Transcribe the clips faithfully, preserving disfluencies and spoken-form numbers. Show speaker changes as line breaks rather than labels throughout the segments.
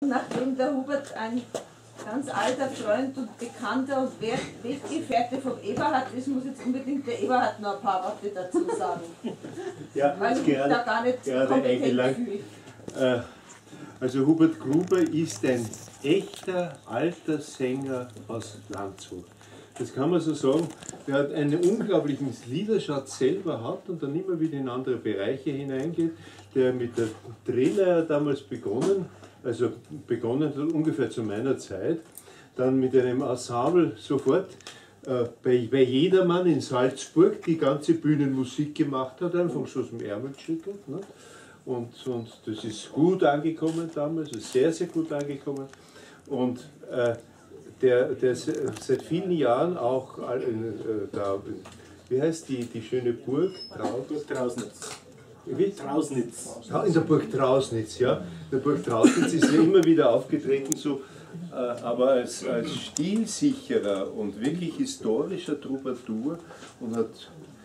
Nachdem der Hubert ein ganz alter Freund und Bekannter und Weggefährte vom Eberhard ist, muss jetzt unbedingt der Eberhard noch ein paar Worte dazu sagen.
Ja,
weil ich
gerade,
da gar nicht
kompetent fühle. Äh, also Hubert Gruber ist ein echter alter Sänger aus Landshut. Das kann man so sagen. Der hat einen unglaublichen Liederschatz selber hat und dann immer wieder in andere Bereiche hineingeht, der mit der Drehleier damals begonnen, also begonnen hat ungefähr zu meiner Zeit, dann mit einem Ensemble sofort äh, bei, bei Jedermann in Salzburg die ganze Bühnenmusik gemacht hat, einfach so aus dem Ärmel geschüttelt. Ne? Und, und das ist gut angekommen damals, ist sehr, sehr gut angekommen. Und äh, der, der seit vielen Jahren auch, äh, da, wie heißt die, die schöne Burg?
Burg Trausnitz.
Wie?
Trausnitz.
In der Burg Trausnitz, ja. In der Burg Trausnitz ist ja immer wieder aufgetreten, so, äh, aber als, als stilsicherer und wirklich historischer Troubadour und hat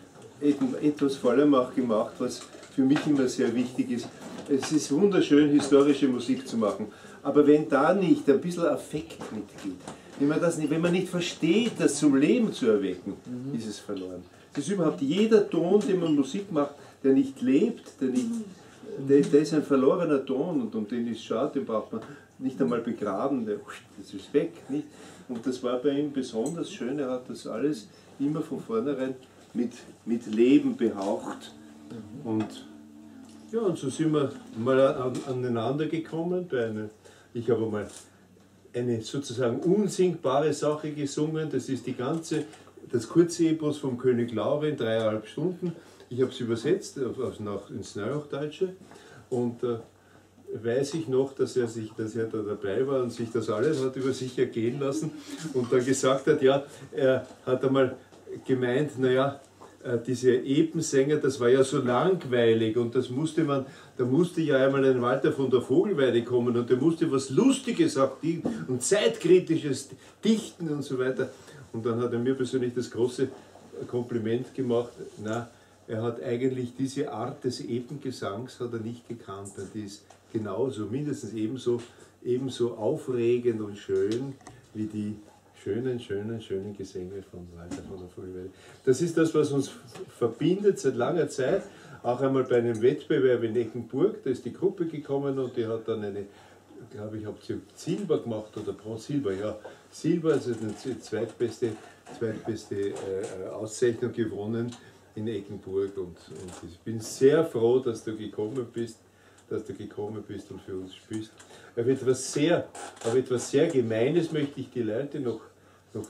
etwas vor allem auch gemacht, was für mich immer sehr wichtig ist. Es ist wunderschön, historische Musik zu machen, aber wenn da nicht ein bisschen Affekt mitgeht, wenn man, das nicht, wenn man nicht versteht, das zum Leben zu erwecken, mhm. ist es verloren. Es ist überhaupt jeder Ton, den man Musik macht, der nicht lebt, der, nicht, der, der ist ein verlorener Ton und um den ist schade, den braucht man nicht einmal begraben, der, das ist weg. Nicht? Und das war bei ihm besonders schön, er hat das alles immer von vornherein mit, mit Leben behaucht. Und ja, und so sind wir mal an, aneinander gekommen. Bei einer, ich habe mal eine sozusagen unsingbare Sache gesungen, das ist die ganze, das kurze Epos vom König Laure in dreieinhalb Stunden. Ich habe es übersetzt auf, nach, ins Neuhochdeutsche und äh, weiß ich noch, dass er, sich, dass er da dabei war und sich das alles hat über sich ergehen lassen und dann gesagt hat, ja, er hat einmal gemeint, naja, äh, diese Epensänger, das war ja so langweilig und das musste man, da musste ja einmal ein Walter von der Vogelweide kommen und der musste was Lustiges auch dichten und Zeitkritisches dichten und so weiter. Und dann hat er mir persönlich das große Kompliment gemacht, na, er hat eigentlich diese Art des Epengesangs hat er nicht gekannt. Die ist genauso, mindestens ebenso, ebenso aufregend und schön wie die schönen, schönen, schönen Gesänge von Walter von der Vogelweide. Das ist das, was uns verbindet seit langer Zeit. Auch einmal bei einem Wettbewerb in Eckenburg, da ist die Gruppe gekommen und die hat dann eine, glaube ich, habt ihr Silber gemacht oder Bronze, Silber, ja. Silber, also die zweitbeste, zweitbeste äh, Auszeichnung gewonnen in Eckenburg und, und ich bin sehr froh, dass du gekommen bist, dass du gekommen bist und für uns spielst. Aber etwas sehr, aber etwas sehr Gemeines möchte ich die Leute noch, noch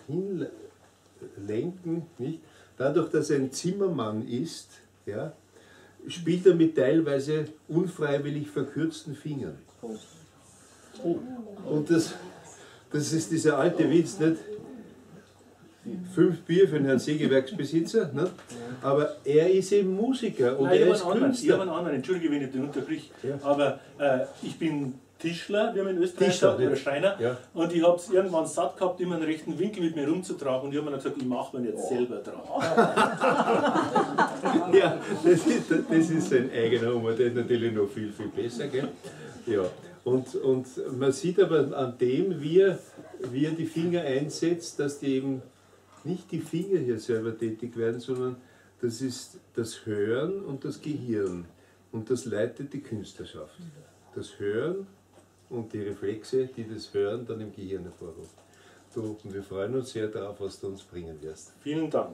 hinlenken, nicht? Dadurch, dass er ein Zimmermann ist, ja, spielt er mit teilweise unfreiwillig verkürzten Fingern. Oh. Und das, das ist dieser alte Witz, nicht? Fünf Bier für den Herrn Sägewerksbesitzer, ne? Aber er ist eben Musiker und
Nein,
er
ich
ist
habe einen,
Künstler.
einen anderen, entschuldige, wenn ich den unterbrich,
ja.
aber äh, ich bin Tischler, wie man in Österreich
Tischler,
sagt, oder Schreiner,
ja.
Und ich habe es irgendwann satt gehabt, immer einen rechten Winkel mit mir rumzutragen und ich habe mir dann gesagt, ich mache mir jetzt selber dran.
Ja, das ist, das ist sein eigener Humor, der ist natürlich noch viel, viel besser, gell? Ja. Und, und man sieht aber an dem, wie er, wie er die Finger einsetzt, dass die eben nicht die Finger hier selber tätig werden, sondern das ist das Hören und das Gehirn. Und das leitet die Künstlerschaft. Das Hören und die Reflexe, die das Hören dann im Gehirn hervorrufen. Du, und wir freuen uns sehr darauf, was du uns bringen wirst.
Vielen Dank.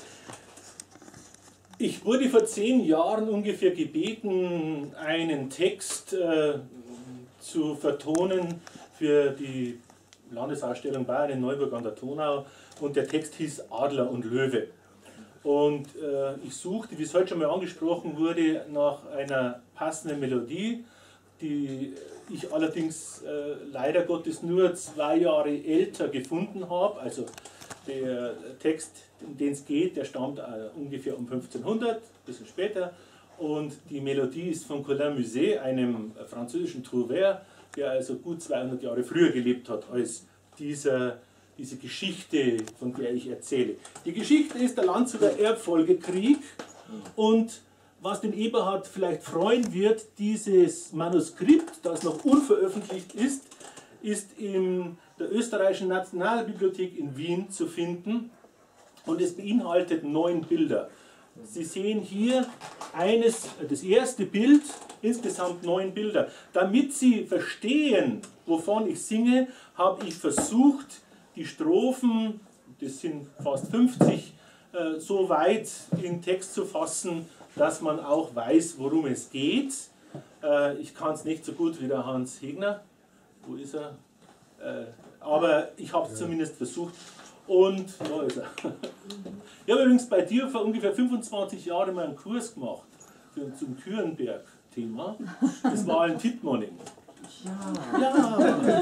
Ich wurde vor zehn Jahren ungefähr gebeten, einen Text äh, zu vertonen für die Landesausstellung Bayern in Neuburg an der Donau. Und der Text hieß Adler und Löwe. Und äh, ich suchte, wie es heute schon mal angesprochen wurde, nach einer passenden Melodie, die ich allerdings äh, leider Gottes nur zwei Jahre älter gefunden habe. Also der Text, um den es geht, der stammt äh, ungefähr um fünfzehnhundert, ein bisschen später. Und die Melodie ist von Colin Musset, einem französischen Trouvère, der also gut zweihundert Jahre früher gelebt hat als dieser diese Geschichte, von der ich erzähle. Die Geschichte ist der Landshuter Erbfolgekrieg und was den Eberhard vielleicht freuen wird, dieses Manuskript, das noch unveröffentlicht ist, ist in der Österreichischen Nationalbibliothek in Wien zu finden und es beinhaltet neun Bilder. Sie sehen hier eines, das erste Bild, insgesamt neun Bilder. Damit Sie verstehen, wovon ich singe, habe ich versucht, die Strophen, das sind fast fünfzig, äh, so weit in Text zu fassen, dass man auch weiß, worum es geht. Äh, ich kann es nicht so gut wie der Hans Hegner. Wo ist er? Äh, aber ich habe es zumindest versucht. Und da ist er. Ich habe übrigens bei dir vor ungefähr fünfundzwanzig Jahren mal einen Kurs gemacht für, zum Kürenberg-Thema. Das war ein Tippmoning.
Ja.
Ja.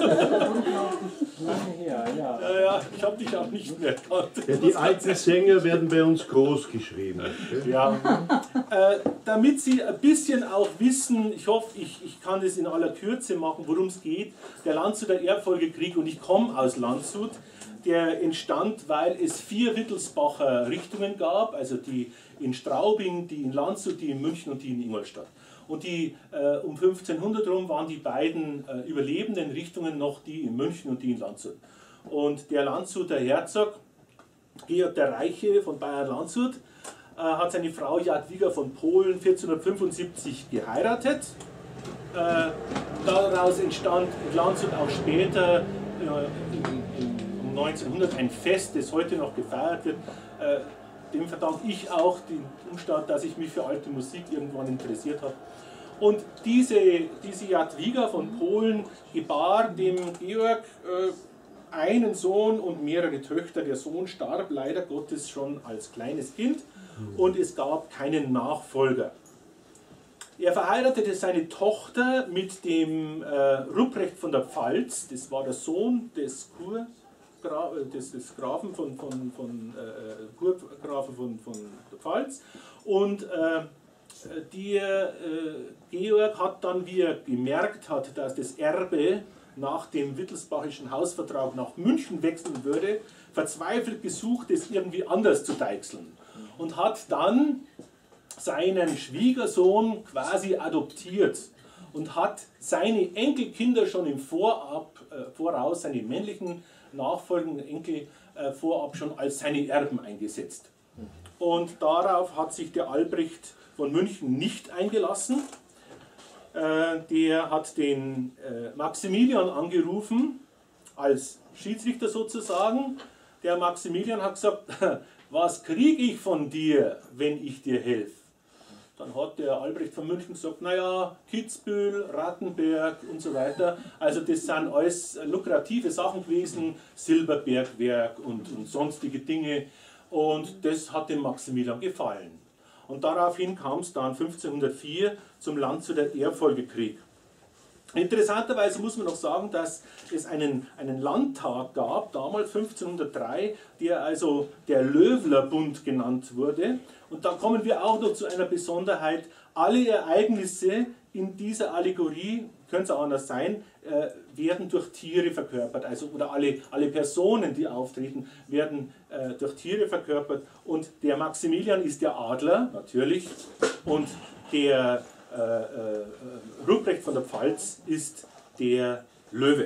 Ja, ja.
Ja, ja, ich habe dich auch nicht mehr erkannt.
Ja, die alten Sänger werden bei uns groß geschrieben.
Ja. Äh, damit Sie ein bisschen auch wissen, ich hoffe, ich, ich kann das in aller Kürze machen, worum es geht. Der Landshuter Erbfolgekrieg, und ich komme aus Landshut, der entstand, weil es vier Wittelsbacher Richtungen gab, also die in Straubing, die in Landshut, die in München und die in Ingolstadt. Und die äh, um fünfzehnhundert rum waren die beiden äh, überlebenden Richtungen noch die in München und die in Landshut. Und der Landshuter Herzog, Georg der Reiche von Bayern-Landshut, äh, hat seine Frau Jadwiga von Polen vierzehnhundertfünfundsiebzig geheiratet. Äh, daraus entstand in Landshut auch später äh, in, in, um neunzehnhundert ein Fest, das heute noch gefeiert wird. Äh, dem verdanke ich auch den Umstand, dass ich mich für alte Musik irgendwann interessiert habe. Und diese, diese Jadwiga von Polen gebar dem Georg äh, einen Sohn und mehrere Töchter. Der Sohn starb leider Gottes schon als kleines Kind und es gab keinen Nachfolger. Er verheiratete seine Tochter mit dem äh, Rupprecht von der Pfalz, das war der Sohn des Kur. Des, des Grafen von, von, von, äh, Kurgrafen von, von der Pfalz. Und äh, der äh, Georg hat dann, wie er gemerkt hat, dass das Erbe nach dem Wittelsbachischen Hausvertrag nach München wechseln würde, verzweifelt gesucht, es irgendwie anders zu deichseln. Und hat dann seinen Schwiegersohn quasi adoptiert und hat seine Enkelkinder schon im Vorab, äh, Voraus, seine männlichen nachfolgenden Enkel äh, vorab schon als seine Erben eingesetzt. Und darauf hat sich der Albrecht von München nicht eingelassen. Äh, der hat den äh, Maximilian angerufen, als Schiedsrichter sozusagen. Der Maximilian hat gesagt, was kriege ich von dir, wenn ich dir helfe? Dann hat der Albrecht von München gesagt, naja, Kitzbühel, Rattenberg und so weiter. Also das sind alles lukrative Sachen gewesen, Silberbergwerk und, und sonstige Dinge. Und das hat dem Maximilian gefallen. Und daraufhin kam es dann fünfzehnhundertvier zum Landshuter Erbfolgekrieg. Interessanterweise muss man noch sagen, dass es einen, einen Landtag gab, damals fünfzehnhundertdrei, der also der Löwlerbund genannt wurde. Und da kommen wir auch noch zu einer Besonderheit. Alle Ereignisse in dieser Allegorie, könnte es auch anders sein, äh, werden durch Tiere verkörpert. Also, oder alle, alle Personen, die auftreten, werden äh, durch Tiere verkörpert. Und der Maximilian ist der Adler, natürlich. Und der Äh, äh, Rupprecht von der Pfalz ist der Löwe.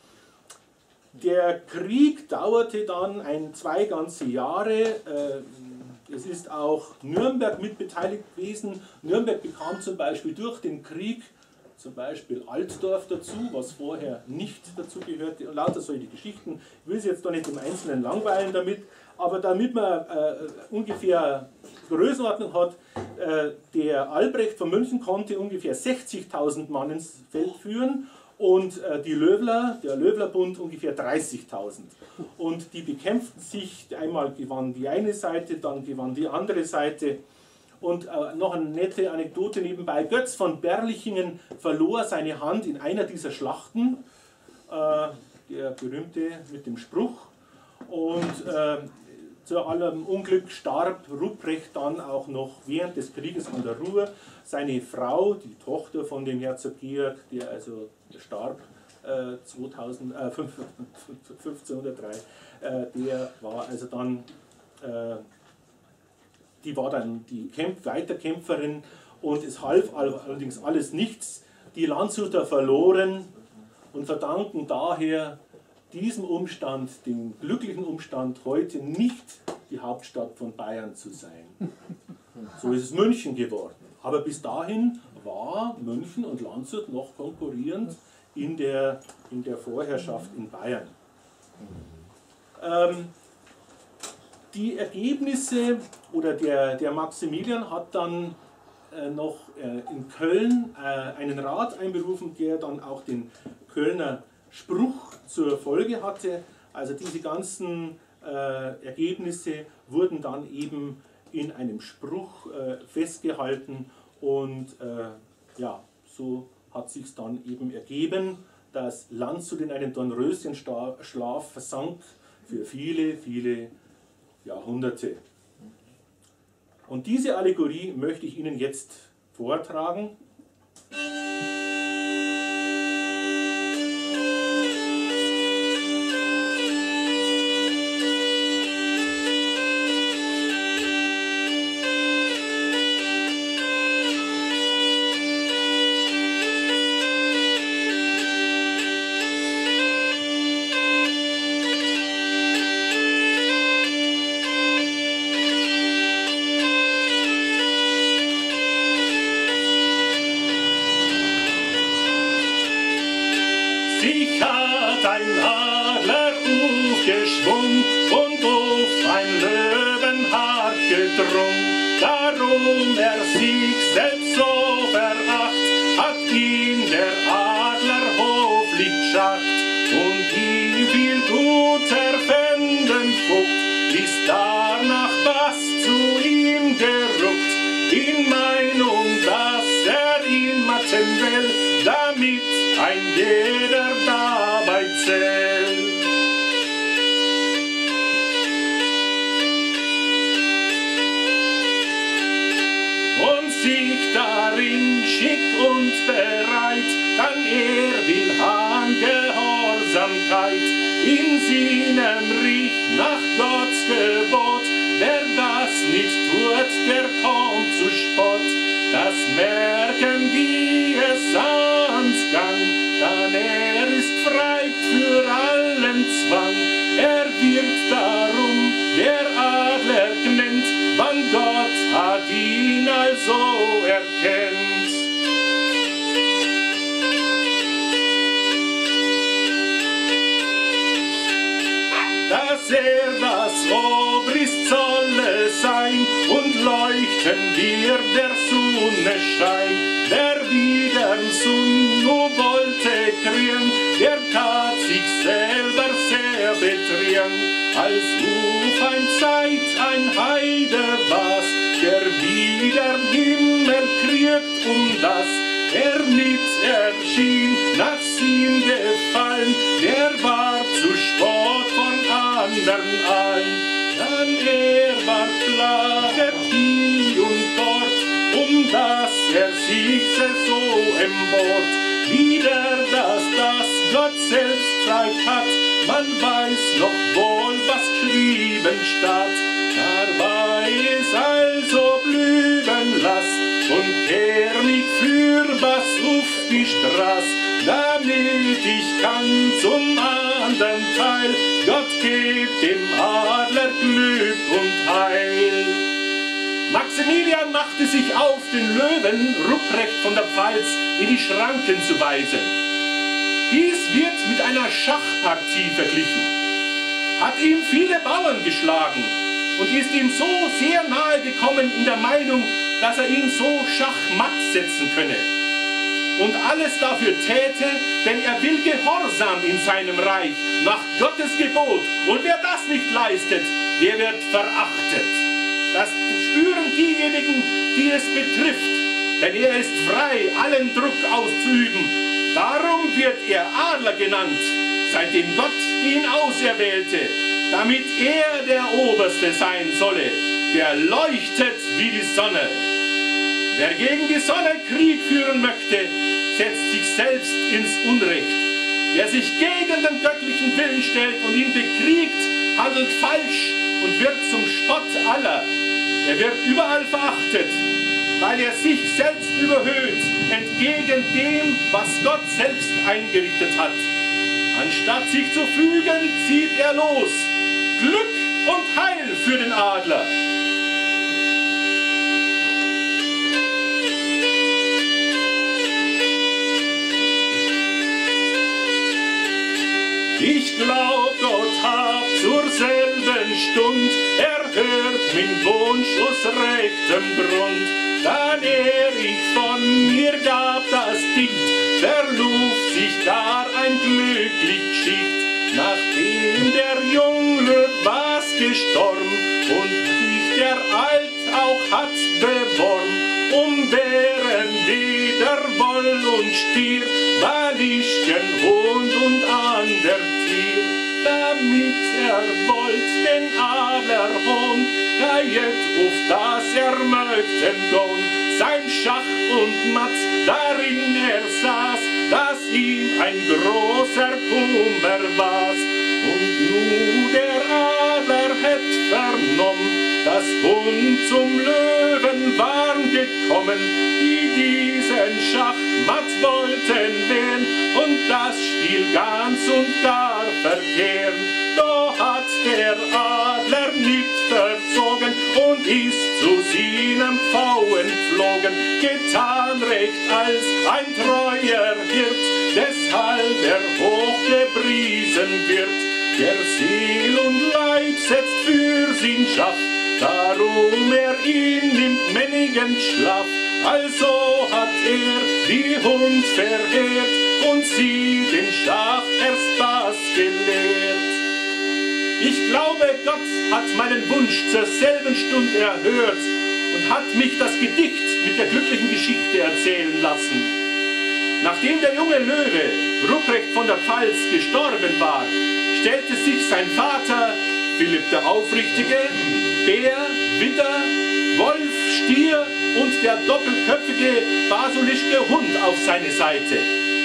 Der Krieg dauerte dann ein, zwei ganze Jahre. Äh, es ist auch Nürnberg mitbeteiligt gewesen. Nürnberg bekam zum Beispiel durch den Krieg zum Beispiel Altdorf dazu, was vorher nicht dazu gehörte. Und lauter solche Geschichten. Ich will Sie jetzt da nicht im Einzelnen langweilen damit, aber damit man äh, ungefähr Größenordnung hat, äh, der Albrecht von München konnte ungefähr sechzigtausend Mann ins Feld führen und äh, die Löwler, der Löwlerbund ungefähr dreißigtausend. Und die bekämpften sich, einmal gewann die eine Seite, dann gewann die andere Seite. Und äh, noch eine nette Anekdote nebenbei, Götz von Berlichingen verlor seine Hand in einer dieser Schlachten, äh, der berühmte mit dem Spruch. Und äh, zu allem Unglück starb Rupprecht dann auch noch während des Krieges an der Ruhr. Seine Frau, die Tochter von dem Herzog Georg, der also starb äh, zweitausend, äh, fünfzehnhundertdrei, äh, der war also dann, äh, die war dann die Kämpf Weiterkämpferin und es half allerdings alles nichts. Die Landshuter verloren und verdanken daher diesem Umstand, den glücklichen Umstand, heute nicht die Hauptstadt von Bayern zu sein. So ist es München geworden. Aber bis dahin war München und Landshut noch konkurrierend in der, in der Vorherrschaft in Bayern. Ähm, die Ergebnisse, oder der, der Maximilian hat dann äh, noch äh, in Köln äh, einen Rat einberufen, der dann auch den Kölner Spruch zur Folge hatte. Also diese ganzen äh, Ergebnisse wurden dann eben in einem Spruch äh, festgehalten und äh, ja, so hat sich dann eben ergeben, dass Landshut in einen Dornröschenschlaf versank für viele, viele Jahrhunderte. Und diese Allegorie möchte ich Ihnen jetzt vortragen. Sich hat ein Adler aufgeschwungen und auf ein Löwenhaar gedrungen. Darum er sich selbst so veracht, hat ihn der Adler hoflich geschacht und ihm viel guter fänden fuckt, ist danach was zu ihm geruckt, in Meinung, dass er ihn matten will, damit ein jeder dabei zählt. Und sich darin schick und bereit, dann er will han Gehorsamkeit, in seinem Richt nach Gottes Gebot, wer das nicht tut, der kommt zu Spott. Das merken die es ans Gang, dann er ist frei für allen Zwang. Er wird darum der Adler genannt, wann Gott hat ihn also erkennt. Dass er das Obrist solle sein und leuchten wird der Sonnenschein. Der wieder'n Sonn nur wollte kriegen, der tat sich selber sehr betrieren. Als auf ein Zeit ein Heide war's, der wieder'n Himmel kriegt um das. Er nicht erschien, nach ihm gefallen, der war zu Spott von andern ein. Dann er war plagert hier und dort, um das er sich so emport. Wieder, dass das Gott selbst zeigt hat, man weiß noch wohl, was geschrieben statt. Dabei es also blüben lass und kehr nicht für was auf die Straß, damit ich kann zum anderen Teil, Gott gibt dem Adler Glück und Heil. Maximilian machte sich auf, den Löwen Rupprecht von der Pfalz in die Schranken zu weisen. Dies wird mit einer Schachpartie verglichen. Hat ihm viele Bauern geschlagen und ist ihm so sehr nahe gekommen in der Meinung, dass er ihn so schachmatt setzen könne. Und alles dafür täte, denn er will Gehorsam in seinem Reich, nach Gottes Gebot. Und wer das nicht leistet, der wird verachtet. Das spüren diejenigen, die es betrifft, denn er ist frei, allen Druck auszuüben. Darum wird er Adler genannt, seitdem Gott ihn auserwählte, damit er der Oberste sein solle, der leuchtet wie die Sonne. Wer gegen die Sonne Krieg führen möchte, setzt sich selbst ins Unrecht. Wer sich gegen den göttlichen Willen stellt und ihn bekriegt, handelt falsch und wird zum Spott aller. Er wird überall verachtet. weil er sich selbst überhöht, entgegen dem, was Gott selbst eingerichtet hat. Anstatt sich zu fügen, zieht er los. Glück und Heil für den Adler. Ich glaub, Gott hat zur selben Stund erhört mein Wunsch aus rechtem Grund. Dann er ich von mir gab das Dicht, verluft sich gar ein glücklich Geschicht. Nachdem der Junge was gestorben und sich der Alt auch hat beworben, um wären weder Woll und Stier, Ballischken, Hund und ander Tier. Damit er wollt den Adler hohn, geiet auf das er möchten gehen. Sein Schach und Matz, darin er saß, dass ihm ein großer Kummer war's. Und nu der Adler hätt vernommen, das Hund zum Löwen waren gekommen, die diesen Schachmatt wollten wehren und das Spiel ganz und gar verkehren. Da hat der Adler nicht verzogen und ist zu seinem Pfauen flogen, getan recht als ein treuer Hirt, deshalb er hochgepriesen wird. Der Seel und Leib setzt für sin Schach, darum er ihn nimmt männigen Schlaf. Also hat er die Hund verehrt und sie den Schach erst was gelehrt. Ich glaube, Gott hat meinen Wunsch zur selben Stunde erhört und hat mich das Gedicht mit der glücklichen Geschichte erzählen lassen. Nachdem der junge Löwe, Ruprecht von der Pfalz, gestorben war, stellte sich sein Vater, Philipp der Aufrichtige, Bär, Widder, Wolf, Stier und der doppelköpfige basilischke Hund auf seine Seite.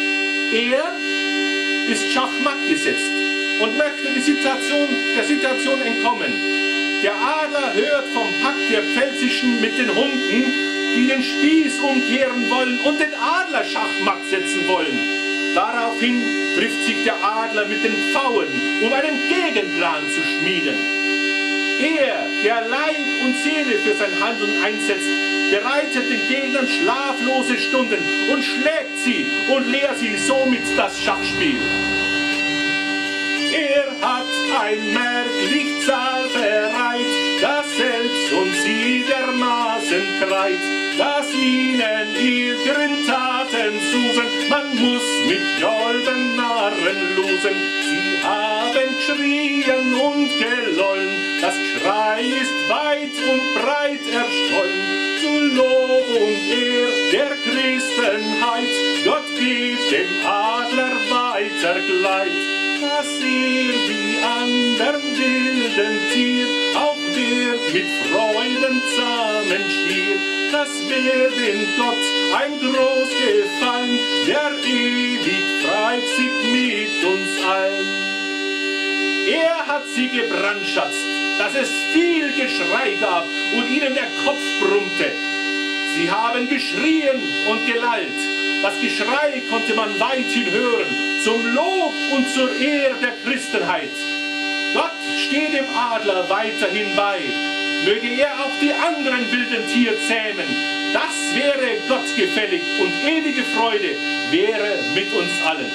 Er ist schachmatt gesetzt und möchte die Situation, der Situation entkommen. Der Adler hört vom Pakt der Pfälzischen mit den Hunden, die den Spieß umkehren wollen und den Adler schachmatt setzen wollen. Daraufhin trifft sich der Adler mit den Pfauen, um einen Gegenplan zu schmieden. Er, der Leib und Seele für sein Handeln einsetzt, bereitet den Gegnern schlaflose Stunden und schlägt sie und lehrt sie somit das Schachspiel. Er hat ein merklich Zahl bereit, das selbst und sie dermaßen kreit, dass ihnen ihren Taten susen, man muss mit golden Narren losen. Sie haben geschrien und gelollen, das Geschrei ist weit und breit erschollen. Zu Lob und Ehr der Christenheit, Gott gibt dem Adler weiter Gleit, dass er wie andern wilden Tier auch wird mit Freuden zahmen schier. Das wird in Gott ein groß Gefallen, der ewig freut sich mit uns allen. Er hat sie gebrandschatzt, dass es viel Geschrei gab und ihnen der Kopf brummte. Sie haben geschrien und gelallt. Das Geschrei konnte man weithin hören, zum Lob und zur Ehre der Christenheit. Gott steht dem Adler weiterhin bei. Möge er auch die anderen wilden Tiere zähmen. Das wäre Gott gefällig und ewige Freude wäre mit uns allen.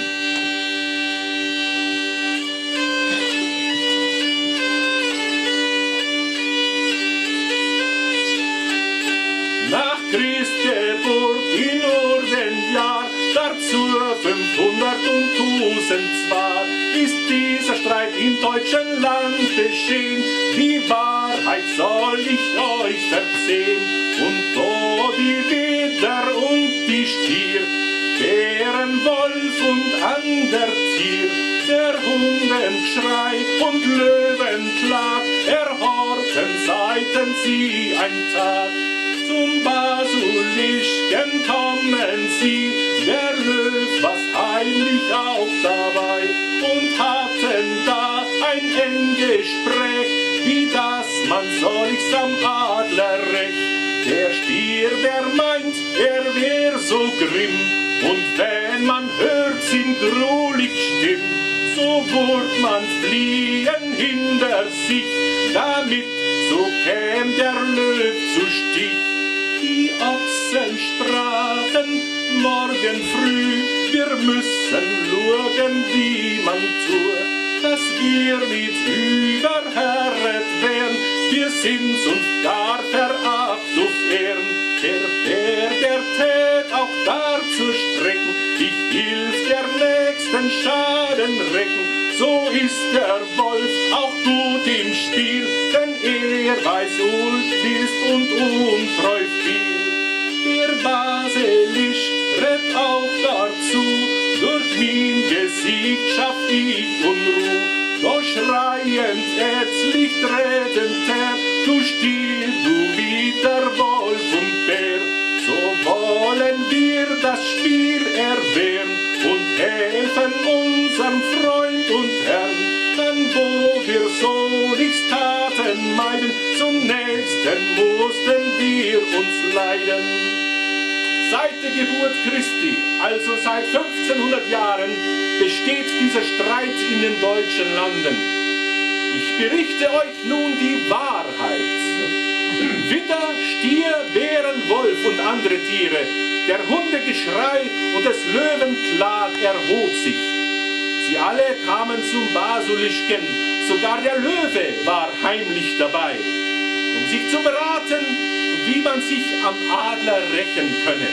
Nach Christi Geburt in Urdenjahr, dazu fünfhundert und tausend zwar, ist dieser Streit im deutschen Land geschehen. Die Wahrheit soll ich euch verzehn. Und da die Widder und die Stier, Bären, Wolf und ander Tier, der Hundengeschrei und Löwenklag, erhorten seiten sie ein Tag. Zum Basilischken kommen sie, der Löw was heimlich auch dabei, und hatten da ein eng Gespräch, wie das man solchs am Adler rächt. Der Stier, der meint, er wär so grimm, und wenn man hört sin drohlich Stimm, so würd man fliehen hinter sich, damit so käm der Löw zu Stich. Die Ochsen sprachen morgen früh, wir müssen schauen, wie man tut, dass wir nicht überherret werden, wir sind's uns gar veracht auf Ehren. Der Bär, der tät auch da zu strecken, ich hilf der nächsten Schaden recken. So ist der Wolf auch gut im Spiel, denn er weiß Ulfist und untreu viel. Der Basilisch rett auch dazu, durch mein Gesicht schaff ich Unruh. Doch schreiend, ätzlich tretend her, du Stier, du wieder Wolf und Bär. So wollen wir das Spiel erwehren und helfen unserem Freund und Herrn. Dann wo wir so nichts taten meiden, zum nächsten mussten wir uns leiden. Seit der Geburt Christi, also seit fünfzehnhundert Jahren, besteht dieser Streit in den deutschen Landen. Ich berichte euch nun die Wahrheit. Widder, Stier, Bären, Wolf und andere Tiere, der Hundegeschrei und des Löwen Klag erhob sich. Sie alle kamen zum Basilischken, sogar der Löwe war heimlich dabei, um sich zu beraten, wie man sich am Adler rächen könne.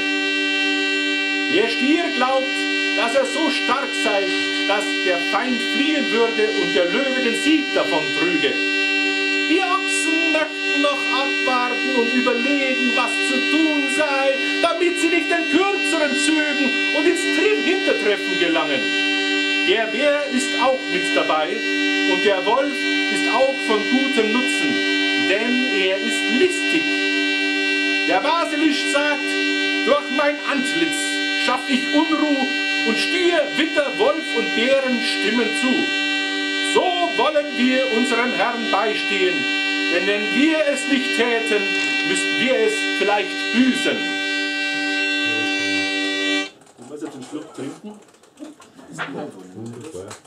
Der Stier glaubt, dass er so stark sei, dass der Feind fliehen würde und der Löwe den Sieg davon trüge. Die Ochsen möchten noch abwarten und überlegen, was zu tun sei, damit sie nicht den kürzeren Zügen und ins Hintertreffen gelangen. Der Bär ist auch mit dabei und der Wolf ist auch von gutem Nutzen, denn er ist listig. Der Basilisch sagt, durch mein Antlitz schaff ich Unruh und Stier, Widder, Wolf und Bären stimmen zu. So wollen wir unserem Herrn beistehen, denn wenn wir es nicht täten, müssten wir es vielleicht büßen. Wollen wir jetzt einen Schluck trinken?
Wunderbar.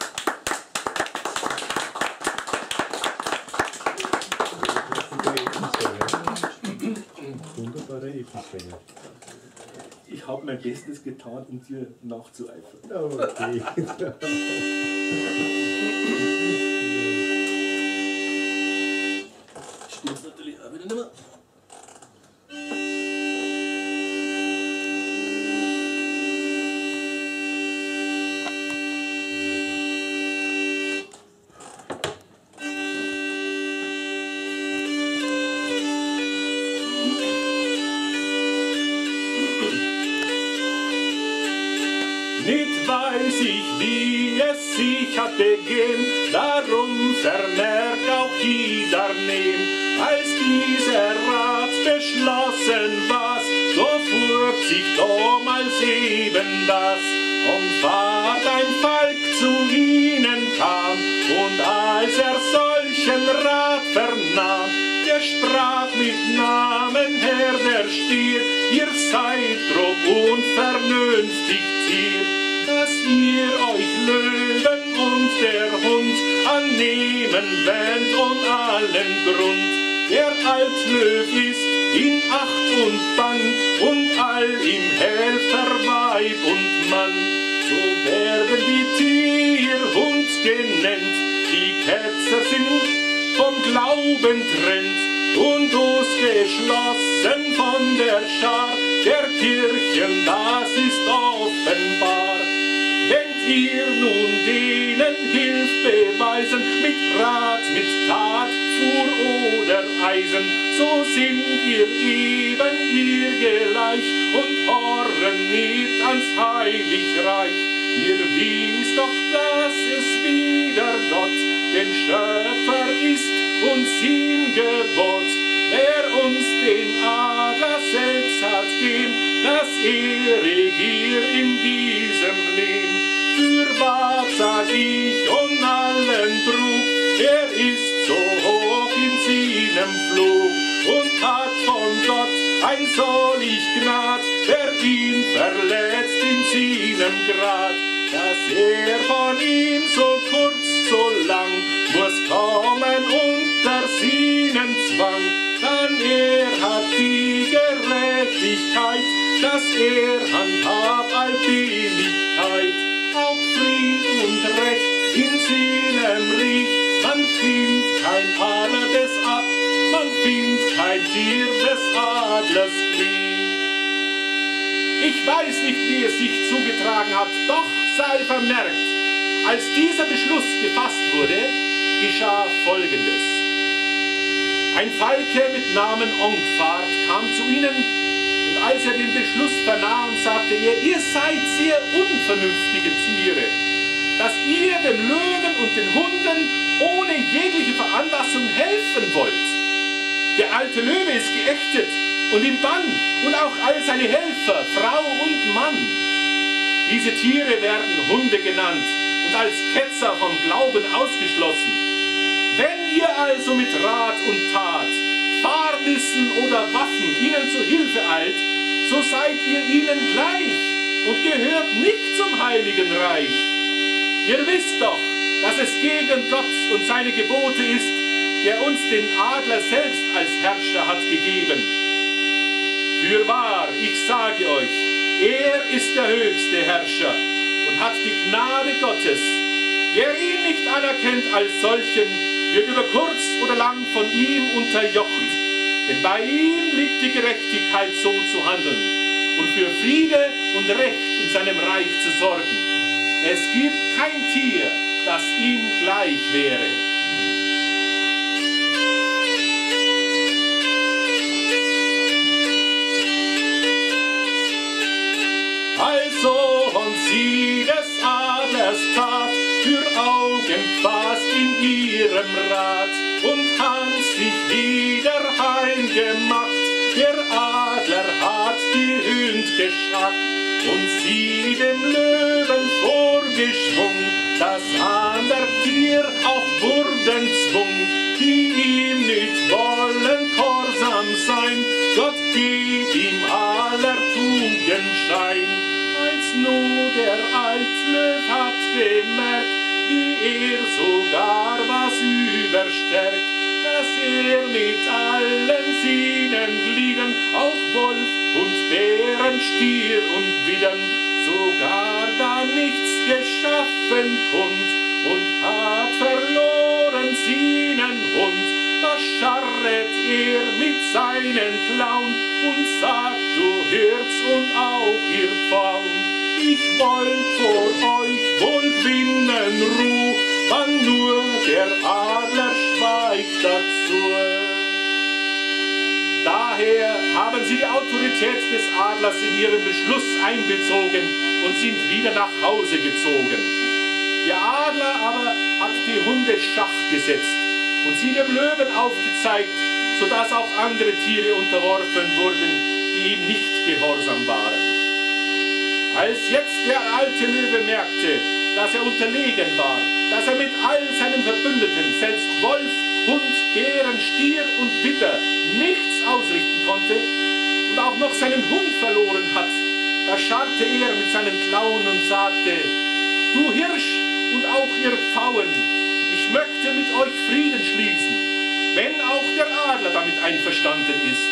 Wunderbare Epislänge.
Ich habe mein Bestes getan, um dir nachzueifern.
Okay.
Stimmt's natürlich auch wieder nicht mehr. Nicht weiß ich, wie es sich hat begehen, darum vermerk auch jeder nehm. Als dieser Rat beschlossen war, so furcht sich damals eben das. Und war ein Falk zu ihnen kam, und als er solchen Rat vernahm, der sprach mit Namen Herr der Stier, ihr seid grob und vernünftig Tier, dass ihr euch Löwen und der Hund annehmen wendet und allen Grund. Der Altlöw ist in Acht und Bann und all im Helfer Weib und Mann. So werden die Tierhund genannt, die Ketzer sind vom Glauben trennt und ausgeschlossen von der Schar der Kirchen, das ist offenbar. Wenn ihr nun denen Hilf beweisen, mit Rat, mit Tat, Fuhr oder Eisen, so sind ihr eben ihr gleich und horren nicht ans Heiligreich. Ihr wisst doch, dass es wieder Gott, den Schöpfer ist und sein Gebot, wer uns den Adler selbst hat gegeben, dass er regiert in diesem Leben. Fürwahr sag ich und allen Trug, er ist so hoch in seinem Flug, und hat von Gott ein solch Gnad, wer ihn verletzt in seinem Grad, dass er von ihm so kurz, so lang muss kommen unter seinen Zwang, dann er hat die Gerechtigkeit, dass er handhabt Allbilligkeit, auch Fried und Recht in seinem Reich, man findet kein Adler des Ad, man findet kein Tier des Adlers Krieg. Ich weiß nicht, wie es sich zugetragen hat, doch sei vermerkt, als dieser Beschluss gefasst wurde, geschah Folgendes. Ein Falke mit Namen Ongfahrt kam zu ihnen, und als er den Beschluss vernahm, sagte er, ihr seid sehr unvernünftige Tiere, dass ihr dem Löwen und den Hunden ohne jegliche Veranlassung helfen wollt. Der alte Löwe ist geächtet und im Bann, und auch all seine Helfer, Frau und Mann. Diese Tiere werden Hunde genannt und als Ketzer vom Glauben ausgeschlossen. Wenn ihr also mit Rat und Tat, Fahrnissen oder Waffen ihnen zu Hilfe eilt, so seid ihr ihnen gleich und gehört nicht zum heiligen Reich. Ihr wisst doch, dass es gegen Gott und seine Gebote ist, der uns den Adler selbst als Herrscher hat gegeben. Fürwahr, ich sage euch, er ist der höchste Herrscher und hat die Gnade Gottes. Wer ihn nicht anerkennt als solchen, wird über kurz oder lang von ihm unterjocht. Denn bei ihm liegt die Gerechtigkeit, so zu handeln und für Friede und Recht in seinem Reich zu sorgen. Es gibt kein Tier, das ihm gleich wäre. Also und sie des Adlers Tat für Augen fast in ihrem Rat und haben sich wieder heimgemacht. Der Adler hat die Hünd geschackt und sie dem Löwen vorgeschwungen, das ander Tier auch wurden zwung, die ihm nicht wollen gehorsam sein. Gott gibt ihm aller Tugend Schein. Als nur der Altlöw hat gemerkt, wie er sogar was überstärkt, dass er mit allen seinen Gliedern, auch Wolf und Bären, Stier und Widern, sogar da nichts geschaffen kund und hat verloren seinen Hund. Da scharret er mit seinen Klauen und sagt, du Hirts und auch ihr Pfauen, ich wollt vor euch wohl gewinnen Ruh, wann nur der Adler schweigt dazu. Daher haben sie die Autorität des Adlers in ihren Beschluss einbezogen und sind wieder nach Hause gezogen. Der Adler aber hat die Hunde Schach gesetzt und sie dem Löwen aufgezeigt, sodass auch andere Tiere unterworfen wurden, die ihm nicht gehorsam waren. Als jetzt der alte Löwe merkte, dass er unterlegen war, dass er mit all seinen Verbündeten, selbst Wolf, Hund, Bären, Stier und Widder, nichts ausrichten konnte und auch noch seinen Hund verloren hat, da scharrte er mit seinen Klauen und sagte, du Hirsch und auch ihr Pfauen, ich möchte mit euch Frieden schließen, wenn auch der Adler damit einverstanden ist.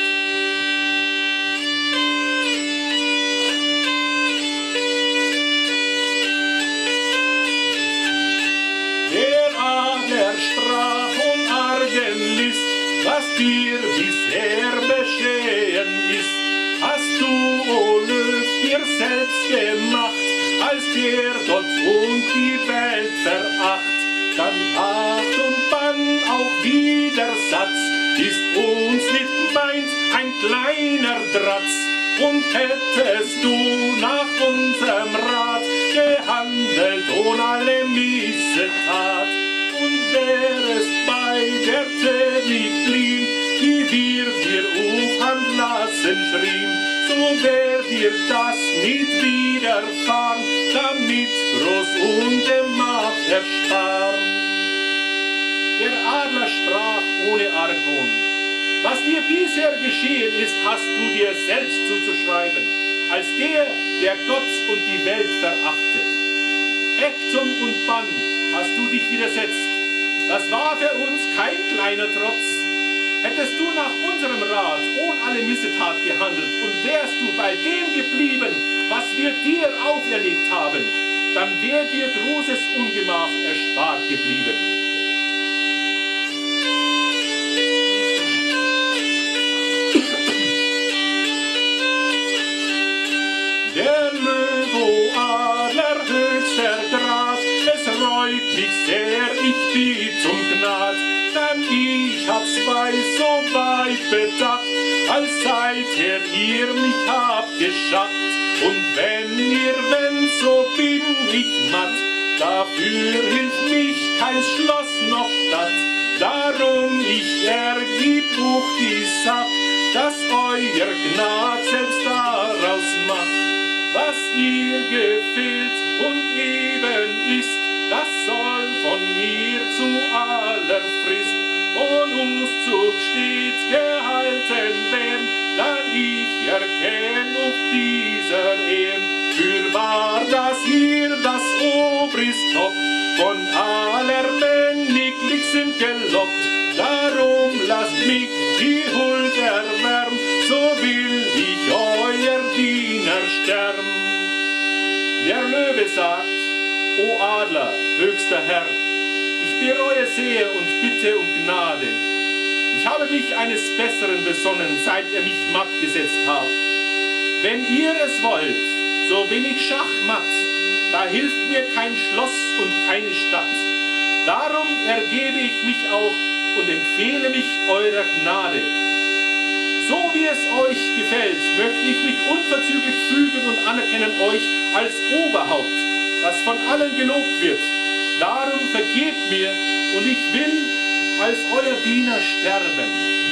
Der Adler sprach und argen List, was dir bisher geschehen ist, hast du, o Löw, dir selbst gemacht, als der Gott und die Welt veracht. Dann Acht und Bann, auch Widersatz, ist uns nicht meint ein kleiner Dratz. Und hättest du nach unserem Rat gehandelt ohne alle Missetat, und wärest bei der Tätig blieb, die wir dir aufhand lassen schrien, so wär dir das nicht widerfahren, damit groß Ungemach ersparen. Der Adler sprach ohne Argwohn, Was dir bisher geschehen ist, hast du dir selbst zuzuschreiben, als der, der Gott und die Welt verachtet. Ächtung und Bann hast du dich widersetzt. Das war für uns kein kleiner Trotz. Hättest du nach unserem Rat ohne alle Missetat gehandelt und wärst du bei dem geblieben, was wir dir auferlegt haben, dann wäre dir großes Ungemach erspart geblieben. Der Löwe, Adler, höchster Grad, es reut mich sehr, ich biet zum Gnad, denn ich hab's weiß so weit bedacht, als seither ihr mich habt geschafft. Und wenn ihr wennt, so bin ich matt, dafür hilft mich kein Schloss noch Stadt. Darum ich ergib hoch die Sache, dass euer Gnad selbst daraus macht. Was ihr gefehlt und eben ist, das soll von mir zu aller Frist von uns Zug stets gehalten werden, dann ich erkenn auf dieser Erde, fürwahr, dass ihr das Obrist habt, von aller männiglich sind gelockt. Darum lasst mich die Huld erwärmen, so will ich euer Diener sterben. Der Löwe sagt: O Adler, höchster Herr, ich bereue sehr und bitte um Gnade. Ich habe mich eines Besseren besonnen, seit ihr mich matt gesetzt habt. Wenn ihr es wollt, so bin ich schachmatt, da hilft mir kein Schloss und keine Stadt. Darum ergebe ich mich auch und empfehle mich eurer Gnade. So wie es euch gefällt, möchte ich mich unverzüglich fügen und anerkennen euch als Oberhaupt, das von allen gelobt wird. Darum vergebt mir, und ich will als euer Diener sterben.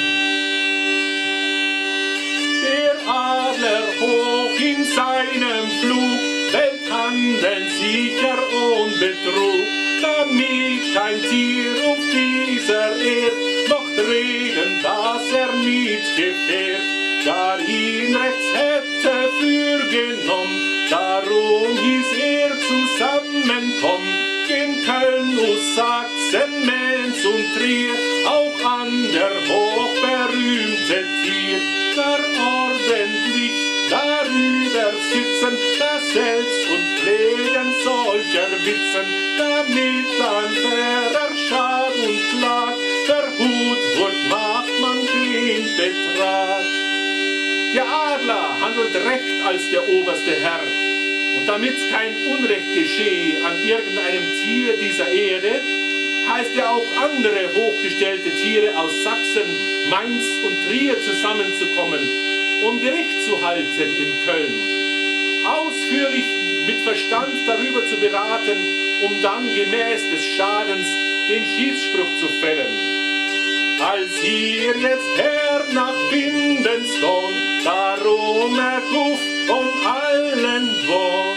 Der Adler hoch in seinem Flug, hält Handeln sicher und Betrug, damit kein Tier auf dieser Erde noch reden, dass er nicht gefährt, gar ihn rechts hätte für genommen. Darum hieß er zusammenkommen, in Köln, aus Sachsen, Mainz und Trier, auch an der hochberühmte Tier, der ordentlich darüber sitzen, das selbst und pflegen solcher Witzen, damit dann fairer Schad und Klag, der Hut wird, macht man den Betrag. Der Adler handelt recht als der oberste Herr, und damit kein Unrecht geschehe an irgendeinem Tier dieser Erde, heißt er auch andere hochgestellte Tiere aus Sachsen, Mainz und Trier zusammenzukommen, um Gericht zu halten in Köln, ausführlich mit Verstand darüber zu beraten, um dann gemäß des Schadens den Schiedsspruch zu fällen. Als ihr jetzt Herr nach Bindenston, darum erguft von allen Wohn.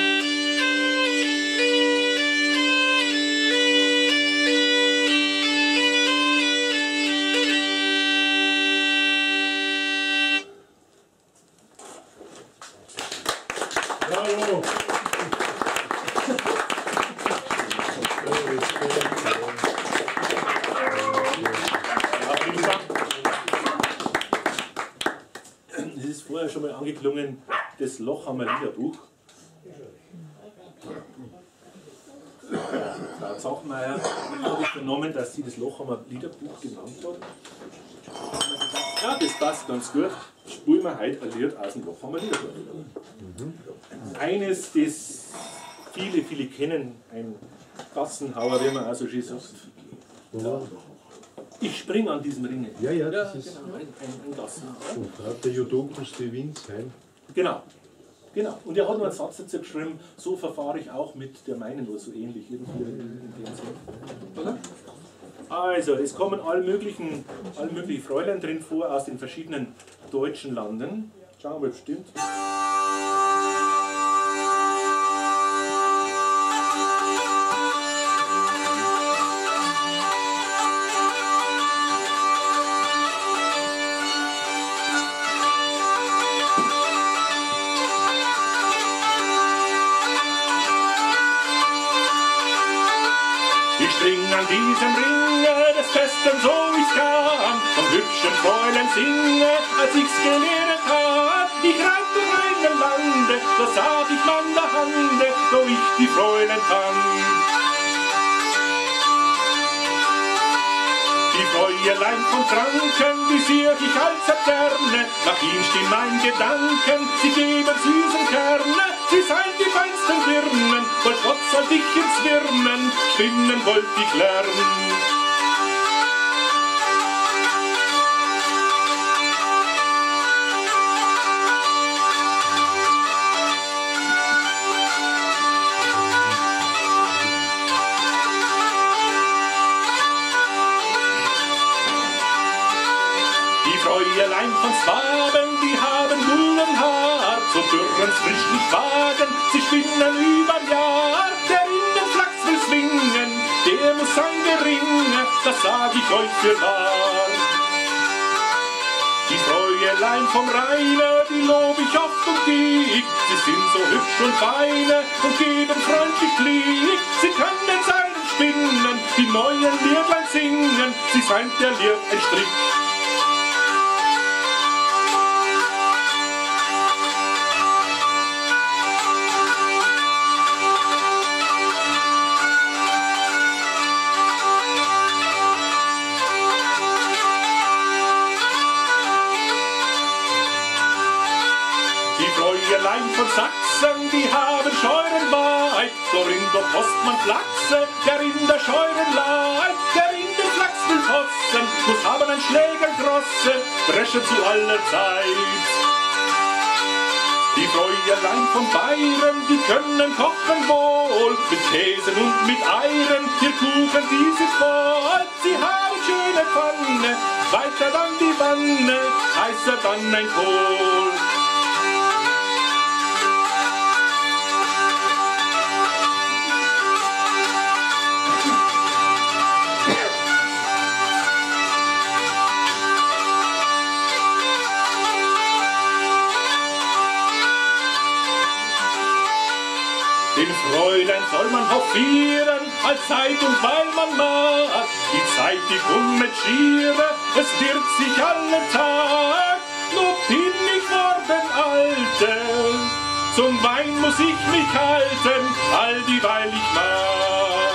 Bravo!
Es ist vorher schon mal angeklungen, das Lochhammer Liederbuch. Frau Zachmeier habe ich vernommen, dass sie das Lochhammer Liederbuch genannt hat. Ja, das passt ganz gut. Spulen wir heute ein Lied aus dem Lochhammer Liederbuch. Eines, das viele, viele kennen, ein Gassenhauer, wie man also schön sagt.
Ja.
Ich springe an diesem Ringen.
Ja, ja, das ist
genau, ein, ein, ein Gassenhauer.
und da hat der Jodokus de Winsheim.
Genau. Genau. Und er hat noch einen Satz dazu geschrieben, so verfahre ich auch mit der meinen, oder so ähnlich. Irgendwie in dem Sinn. Oder? Also, es kommen alle möglichen, alle möglichen Fräulein drin vor aus den verschiedenen deutschen Landen. Schauen wir mal, ob es stimmt. Ich spring an diesem Ringe des Besten, so ich's kann, vom hübschen Fräulein singe, als ich's gelehrt hab. Ich reit durch meinem Lande, da sah ich man der Hande, wo ich die Fräulein fand. Die Fräulein von Franken, die sieh ich allzeit gerne, nach ihm stehen mein Gedanken, sie geben süßen Kerne, sie seien die feinsten Birnen, wollt Gott soll dich ins Wirnen, spinnen wollt ich lernen. Fräulein von Swaben, die haben Bullenhaar, so dürren's frisch nicht wagen, sie spinnen übern Jahr. Der in den Flachs will swingen, der muss sein Geringe, das sag ich euch für wahr. Die Fräulein vom Rheine, die lob ich oft und dick, sie sind so hübsch und feine und geben freundlich Blick. Sie können seinen spinnen, die neuen Liedlein singen, sie seien der Lied ein Strick. Fräulein von Sachsen, die haben Scheuren weit, worin der Postmann Flachse, der in der Scheuren leid, der in den Flachs will fossen, muss haben ein Schlägergrosse, dreschen zu aller Zeit. Die Fräulein von Bayern, die können kochen wohl, mit Käsen und mit Eiern, ihr Kuchen, die sind voll. Sie haben schöne Pfanne, weiter dann die Wanne, heißer dann ein Kohl. Den Fräulein soll man hofieren, als Zeit und weil man mag. Die Zeit, die kommet schiere, es wird sich allen Tag. Nur bin ich worden alte, zum Wein muss ich mich halten, all dieweil ich mag.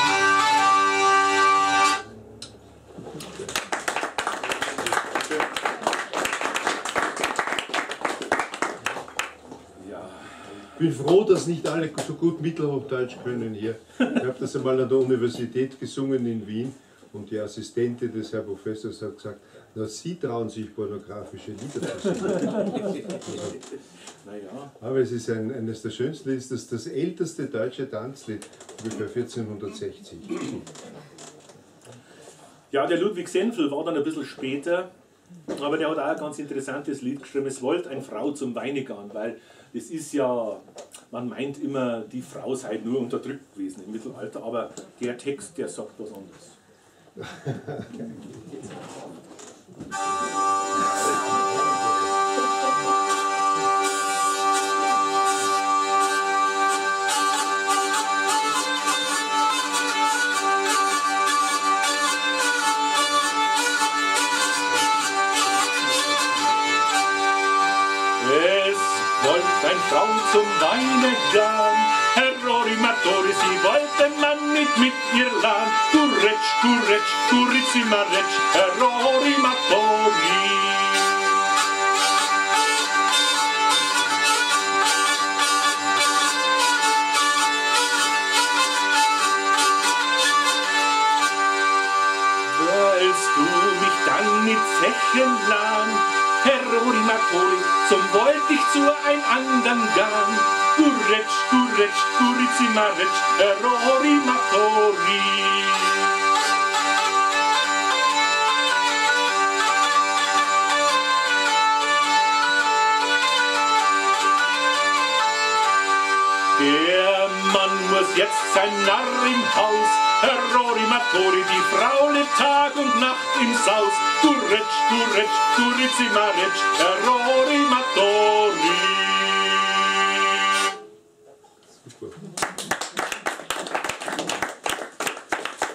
Ich bin froh, dass nicht alle so gut Mittelhochdeutsch können hier. Ich habe das einmal an der Universität gesungen in Wien und die Assistentin des Herrn Professors hat gesagt, na, Sie trauen sich pornografische Lieder zu singen.
Naja.
Aber es ist ein, eines der schönsten Lieder, das ist das älteste deutsche Tanzlied, ungefähr vierzehnhundertsechzig.
Ja, der Ludwig Senfl war dann ein bisschen später, aber der hat auch ein ganz interessantes Lied geschrieben, es wollte eine Frau zum Weinigan, weil das ist ja, man meint immer, die Frau sei nur unterdrückt gewesen im Mittelalter, aber der Text, der sagt was anderes. Wollt ein Frau zum Weinigan, Herr Rorimatori, sie wollten man nicht mit ihr lahn. Kuretsch, kuretsch, kurizimaretsch, Herr Rorimatori. Willst du mich dann nicht zechen lahn? Herr Rorimatori, zum wollt ich zu ein andern gehen. Kuretsch, kuretsch, kurizimaretsch, Herr Rorimatori. Der Mann muss jetzt sein Narr im Haus, Herr Rorimatori, die Frau lebt Tag und Nacht im Saus. Kuretsch, kuretsch, kurizimaretsch, Herr Rorimatori.
Super.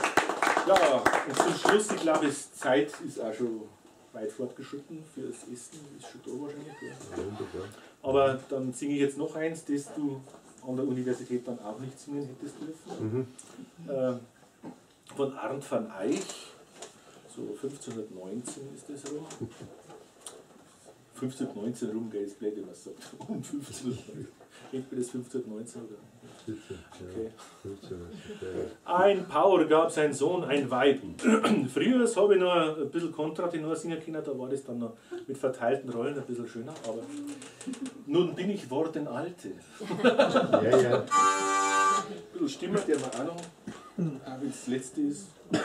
Ja, und zum Schluss, ich glaube, die Zeit ist auch schon weit fortgeschritten für das Essen, ist schon da wahrscheinlich. Ja. Aber dann singe ich jetzt noch eins, das du an der Universität dann auch nicht singen hättest dürfen. Mhm. Äh, von Arndt van Eyck, so fünfzehnhundertneunzehn ist das rum. fünfzehnhundertneunzehn rum, gell, ist blöd, wenn man sagt. Um fünfzehnhundertneunzehn. Denkt mir das fünfzehnhundertneunzehn oder? Okay. Ein Pauer gab sein Sohn ein Weib. Früher habe ich noch ein bisschen Kontratenor singen können, da war das dann noch mit verteilten Rollen ein bisschen schöner, aber nun bin ich worden Alte.
Ja, ja.
Ein bisschen Stimme, der man auch noch, auch wenn es das letzte ist.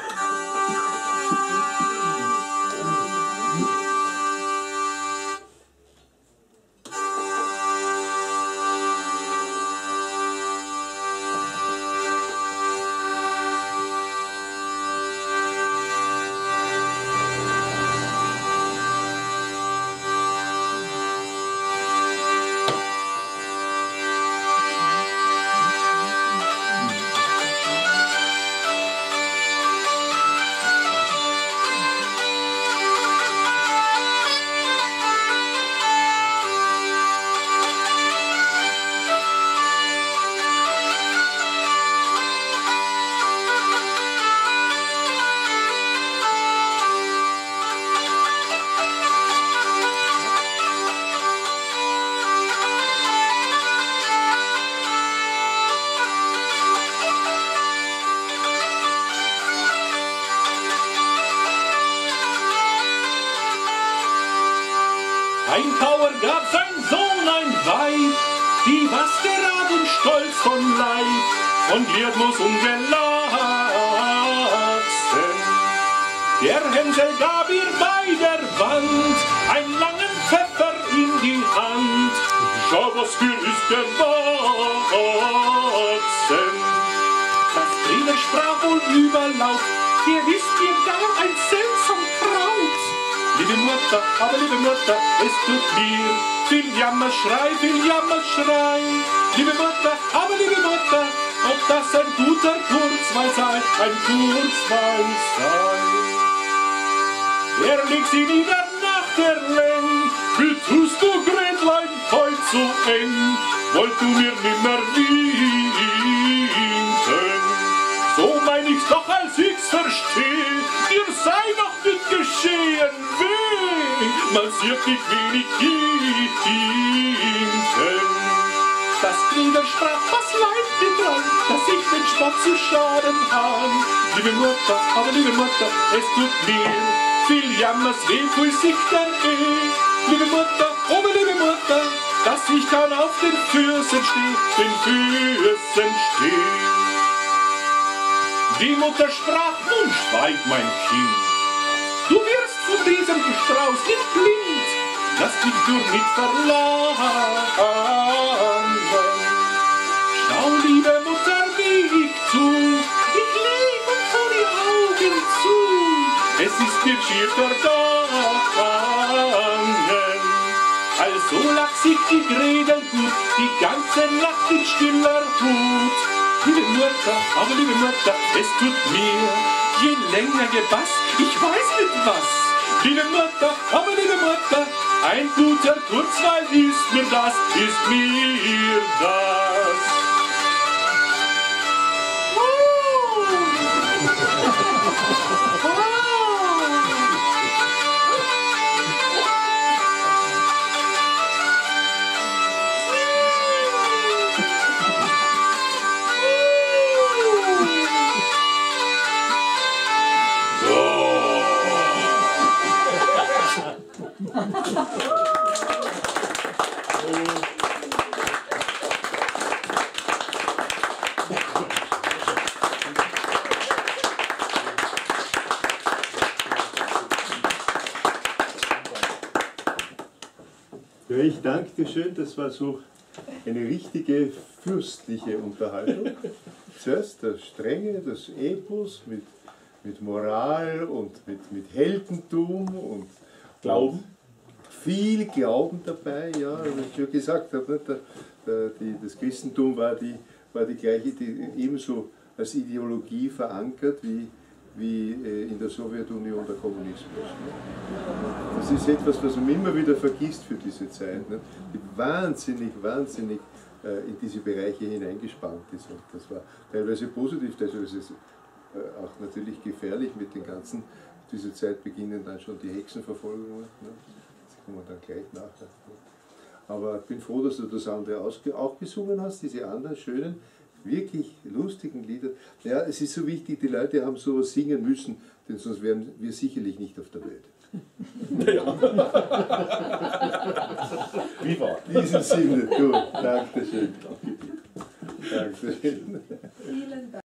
Ein Bauer gab sein Sohn ein Weib, die was gerad und stolz von Leib, von Gliedmus ungewachsen. Der Hänsel gab ihr bei der Wand einen langen Pfeffer in die Hand. Schau, was für ist gewachsen. Das Driene sprach wohl überlaut, ihr wisst ihr gar ein seltsam Kraut. Liebe Mutter, aber liebe Mutter, es tut mir viel Jammerschrei, viel Jammerschrei. Liebe Mutter, aber liebe Mutter, ob das ein guter Kurzweil sei, ein Kurzweil sei. Er legt sie nieder nach der Lenn, wie tust du, Gretlein, heut so eng, wollt du mir nimmer winken. So mein ich's doch, als ich's versteh, dir sei noch nicht geschehen weh, man sieht nicht wenig hinten. Das Glieder sprach, was leid mir dran, dass ich den Spott zu schaden han. Liebe Mutter, aber liebe Mutter, es tut mir viel Jammers weh, fühl sich der eh. Liebe Mutter, aber liebe Mutter, dass ich dann auf den Füßen steh, den Füßen steh. Die Mutter sprach, nun schweig, mein Kind, du wirst von diesem Strauß nicht blind, lass dich durch nicht verlangen. Schau, liebe Mutter, wie ich tu, ich leg und tu die Augen zu, es ist mir schier vergangen. Also lag sich die Gretel gut, die ganze Nacht in stiller Hut. Liebe Mutter, aber liebe Mutter, es tut mir je länger gepasst, ich weiß nicht was. Liebe Mutter, aber liebe Mutter, ein guter Kurzweil ist mir das, ist mir das. Oh. Oh.
Ja, ich danke dir schön, das war so eine richtige fürstliche Unterhaltung. Zuerst das Strenge, das Epos mit, mit Moral und mit, mit Heldentum und
Glauben.
Und viel Glauben dabei, ja, wie ich schon gesagt habe, nicht? Der, der, die, das Christentum war die, war die gleiche, die ebenso als Ideologie verankert wie, wie in der Sowjetunion der Kommunismus. Das ist etwas, was man immer wieder vergisst für diese Zeit, die wahnsinnig, wahnsinnig in diese Bereiche hineingespannt ist. Und das war teilweise positiv, teilweise auch natürlich gefährlich mit den ganzen, diese Zeit beginnen dann schon die Hexenverfolgungen, das kommen wir dann gleich nachher. Aber ich bin froh, dass du das andere auch gesungen hast, diese anderen schönen, wirklich lustigen Lieder. Ja, es ist so wichtig, die Leute haben sowas singen müssen, denn sonst wären wir sicherlich nicht auf der Welt.
Ja. Wie war?
In diesem Sinne, gut, danke schön. Danke schön.
Vielen Dank.